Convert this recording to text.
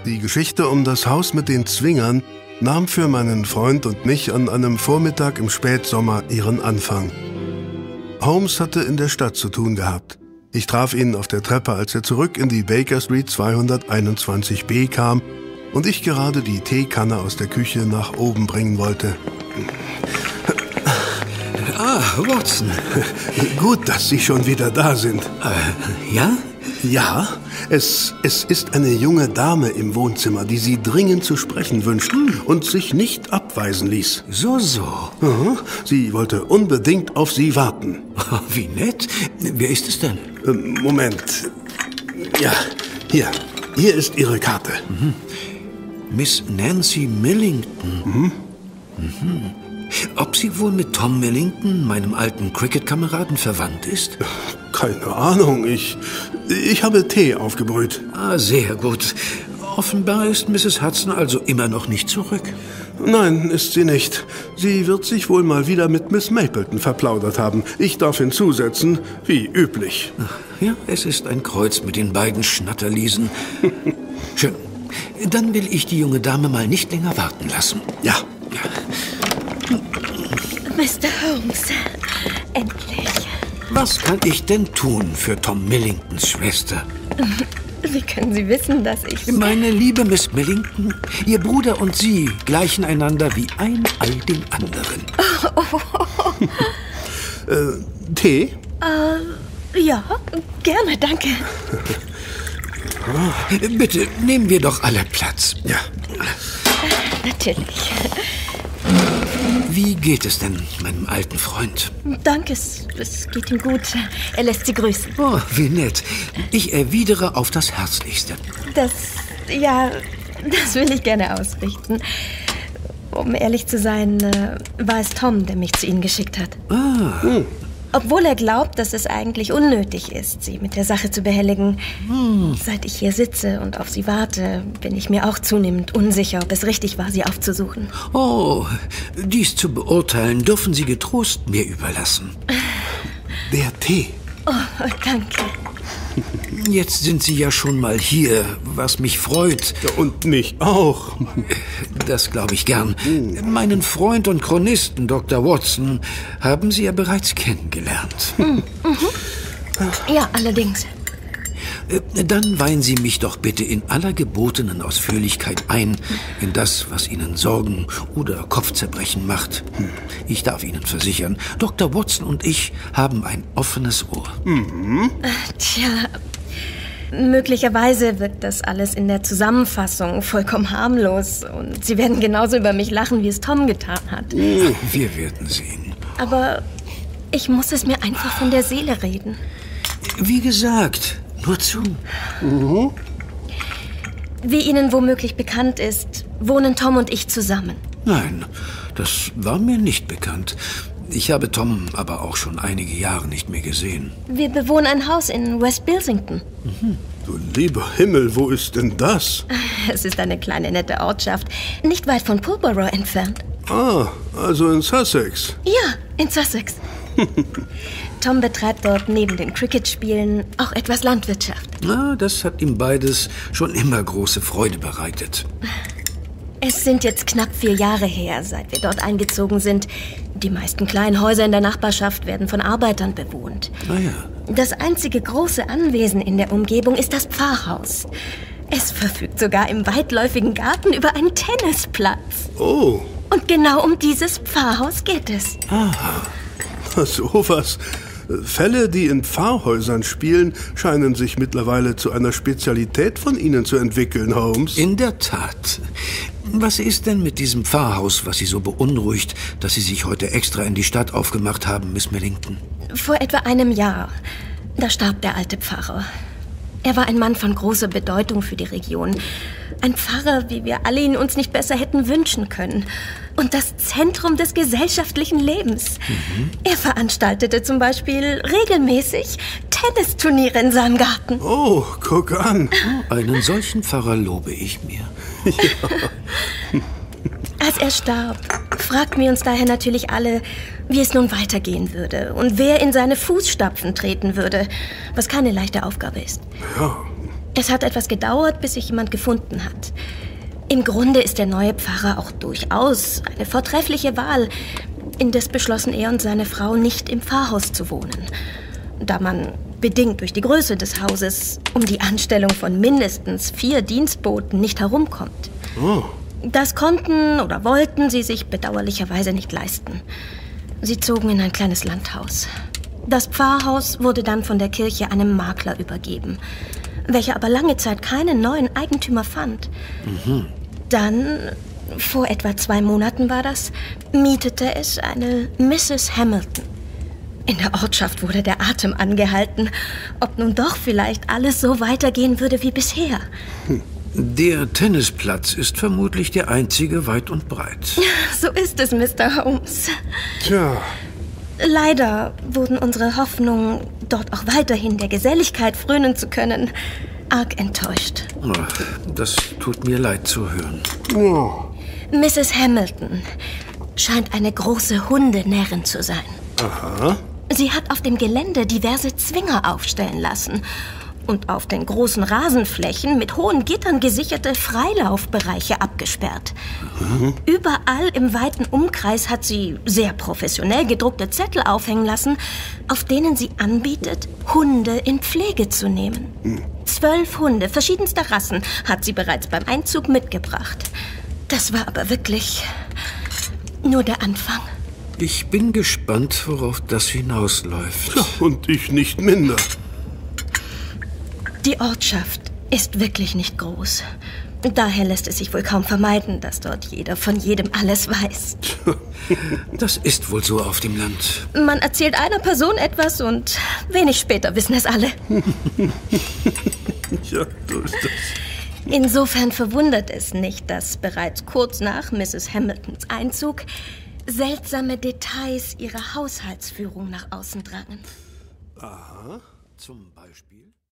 Die Geschichte um das Haus mit den Zwingern nahm für meinen Freund und mich an einem Vormittag im Spätsommer ihren Anfang. Holmes hatte in der Stadt zu tun gehabt. Ich traf ihn auf der Treppe, als er zurück in die Baker Street 221b kam und ich gerade die Teekanne aus der Küche nach oben bringen wollte. Ah, Watson. Gut, dass Sie schon wieder da sind. Ja? Ja, es ist eine junge Dame im Wohnzimmer, die Sie dringend zu sprechen wünscht und sich nicht abweisen ließ. So. Sie wollte unbedingt auf Sie warten. Wie nett. Wer ist es denn? Moment. Ja, hier ist Ihre Karte. Miss Nancy Millington. Ob sie wohl mit Tom Millington, meinem alten Cricket-Kameraden, verwandt ist? Keine Ahnung, ich habe Tee aufgebrüht. Ah, sehr gut. Offenbar ist Mrs. Hudson also immer noch nicht zurück. Nein, ist sie nicht. Sie wird sich wohl mal wieder mit Miss Mapleton verplaudert haben. Ich darf hinzusetzen, wie üblich. Ja, es ist ein Kreuz mit den beiden Schnatterliesen. Schön. Dann will ich die junge Dame mal nicht länger warten lassen. Ja. Mr. Holmes, endlich. Was kann ich denn tun für Tom Millingtons Schwester? Wie können Sie wissen, dass ich... Meine liebe Miss Millington, Ihr Bruder und Sie gleichen einander wie ein Ei den anderen. Tee? Ja, gerne, danke. Bitte, nehmen wir doch alle Platz. Ja. Natürlich. Wie geht es denn meinem alten Freund? Danke, es geht ihm gut. Er lässt Sie grüßen. Oh, wie nett. Ich erwidere auf das Herzlichste. Das will ich gerne ausrichten. Um ehrlich zu sein, war es Tom, der mich zu Ihnen geschickt hat. Obwohl er glaubt, dass es eigentlich unnötig ist, Sie mit der Sache zu behelligen. Seit ich hier sitze und auf Sie warte, bin ich mir auch zunehmend unsicher, ob es richtig war, Sie aufzusuchen. Oh, dies zu beurteilen dürfen Sie getrost mir überlassen. Der Tee. Oh, danke. Jetzt sind Sie ja schon mal hier, was mich freut. Ja, und mich auch. Das glaube ich gern. Meinen Freund und Chronisten, Dr. Watson, haben Sie ja bereits kennengelernt. Ja, allerdings. Dann weihen Sie mich doch bitte in aller gebotenen Ausführlichkeit ein in das, was Ihnen Sorgen oder Kopfzerbrechen macht. Ich darf Ihnen versichern, Dr. Watson und ich haben ein offenes Ohr. Tja, möglicherweise wirkt das alles in der Zusammenfassung vollkommen harmlos. Und Sie werden genauso über mich lachen, wie es Tom getan hat. Wir werden sehen. Aber ich muss es mir einfach von der Seele reden. Wie gesagt, nur zu. Wie Ihnen womöglich bekannt ist, wohnen Tom und ich zusammen. Nein, das war mir nicht bekannt. Ich habe Tom aber auch schon einige Jahre nicht mehr gesehen. Wir bewohnen ein Haus in West Bilsington. Du lieber Himmel, wo ist denn das? Es ist eine kleine, nette Ortschaft, nicht weit von Pulborough entfernt. Ah, also in Sussex. Ja, in Sussex. Tom betreibt dort neben den Cricket-Spielen auch etwas Landwirtschaft. Na, das hat ihm beides schon immer große Freude bereitet. Es sind jetzt knapp 4 Jahre her, seit wir dort eingezogen sind. Die meisten kleinen Häuser in der Nachbarschaft werden von Arbeitern bewohnt. Naja. Das einzige große Anwesen in der Umgebung ist das Pfarrhaus. Es verfügt sogar im weitläufigen Garten über einen Tennisplatz. Oh, Und genau um dieses Pfarrhaus geht es. sowas. Fälle, die in Pfarrhäusern spielen, scheinen sich mittlerweile zu einer Spezialität von Ihnen zu entwickeln, Holmes. In der Tat. Was ist denn mit diesem Pfarrhaus, was Sie so beunruhigt, dass Sie sich heute extra in die Stadt aufgemacht haben, Miss Millington? Vor etwa einem Jahr, da starb der alte Pfarrer. Er war ein Mann von großer Bedeutung für die Region. Ein Pfarrer, wie wir alle ihn uns nicht besser hätten wünschen können. Und das Zentrum des gesellschaftlichen Lebens. Er veranstaltete zum Beispiel regelmäßig Tennisturniere in seinem Garten. Oh, guck an. Einen solchen Pfarrer lobe ich mir. Als er starb, fragten wir uns daher natürlich alle, wie es nun weitergehen würde und wer in seine Fußstapfen treten würde, was keine leichte Aufgabe ist. Ja, Es hat etwas gedauert, bis sich jemand gefunden hat. Im Grunde ist der neue Pfarrer auch durchaus eine vortreffliche Wahl. Indes beschlossen er und seine Frau, nicht im Pfarrhaus zu wohnen, da man, bedingt durch die Größe des Hauses, um die Anstellung von mindestens 4 Dienstboten nicht herumkommt. Oh. Das konnten oder wollten sie sich bedauerlicherweise nicht leisten. Sie zogen in ein kleines Landhaus. Das Pfarrhaus wurde dann von der Kirche einem Makler übergeben, welcher aber lange Zeit keinen neuen Eigentümer fand. Dann, vor etwa 2 Monaten war das, mietete es eine Mrs. Hamilton. In der Ortschaft wurde der Atem angehalten, ob nun doch vielleicht alles so weitergehen würde wie bisher. Der Tennisplatz ist vermutlich der einzige weit und breit. So ist es, Mr. Holmes. Tja. Leider wurden unsere Hoffnungen, dort auch weiterhin der Geselligkeit frönen zu können, arg enttäuscht. Ach, das tut mir leid zu hören. Oh. Mrs. Hamilton scheint eine große Hundenärrin zu sein. Aha. Sie hat auf dem Gelände diverse Zwinger aufstellen lassen und auf den großen Rasenflächen mit hohen Gittern gesicherte Freilaufbereiche abgesperrt. Überall im weiten Umkreis hat sie sehr professionell gedruckte Zettel aufhängen lassen, auf denen sie anbietet, Hunde in Pflege zu nehmen. 12 Hunde verschiedenster Rassen hat sie bereits beim Einzug mitgebracht. Das war aber wirklich nur der Anfang. Ich bin gespannt, worauf das hinausläuft. Ja, und ich nicht minder. Die Ortschaft ist wirklich nicht groß. Daher lässt es sich wohl kaum vermeiden, dass dort jeder von jedem alles weiß. Das ist wohl so auf dem Land. Man erzählt einer Person etwas und wenig später wissen es alle. Ja, so ist das. Insofern verwundert es nicht, dass bereits kurz nach Mrs. Hamiltons Einzug seltsame Details ihrer Haushaltsführung nach außen drangen. Aha. Zum Beispiel?